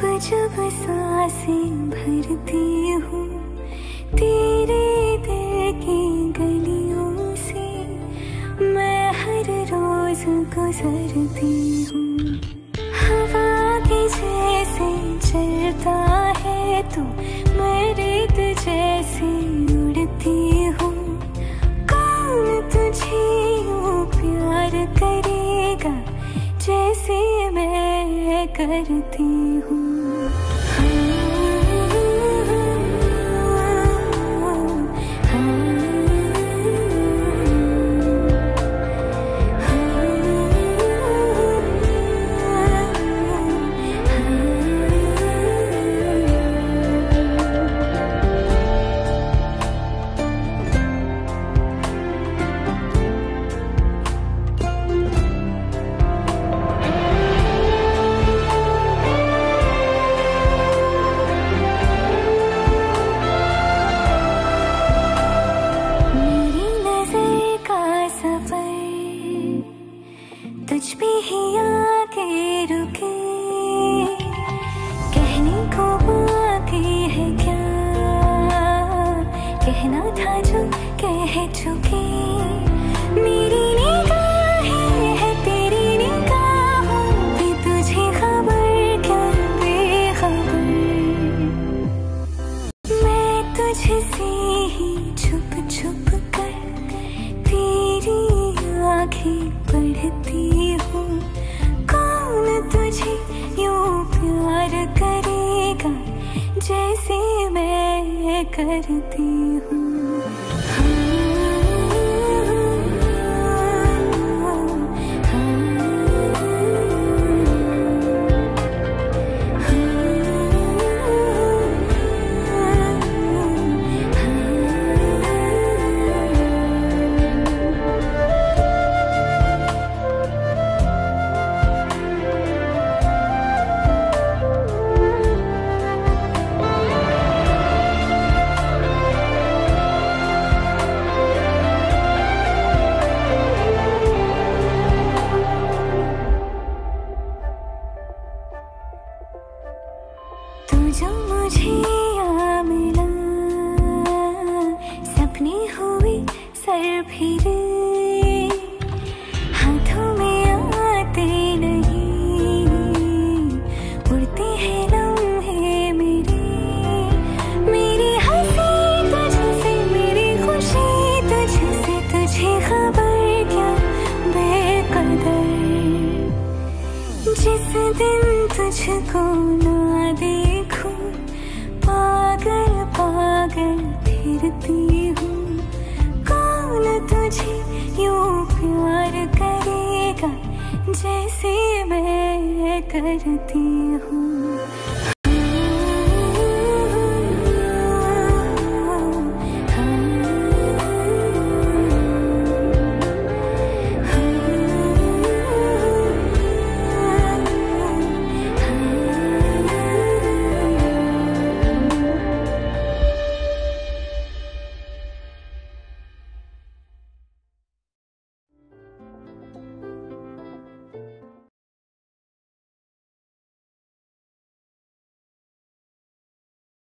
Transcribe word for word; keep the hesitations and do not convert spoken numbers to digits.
जब सांसें भरती हूँ तेरे दिल की गलियों से, मैं हर रोज गुजरती हूँ। हवा के जैसे चलता है तू, मैं रेत जैसे उड़ती हूँ। कौन तुझे यूँ प्यार करेगा जैसे मैं करती हूँ। तुझ पे ही आके रुके, कहने को बाकी है क्या, कहना था जो कह चुके। मेरी निगाहें है तेरी निगाहों पे, तुझे खबर क्या बेखबर। मैं तुझसे ही छुप छुप कर तेरी आँखें पढ़ती हूँ। कौन तुझे यूँ प्यार करेगा जैसे मैं करती हूँ। जो मुझे यहाँ मिला, सपने हुए सर फिरे, हाथों में आते नहीं, उड़ते हैं लम्हे मेरे। मेरी हंसी तुझसे, मेरी खुशी तुझसे, तुझे खबर क्या बेकदर। जिस दिन तुझको ना देखूं, पागल पागल फिरती हूँ। कौन तुझे यूँ प्यार करेगा जैसे मैं करती हूँ।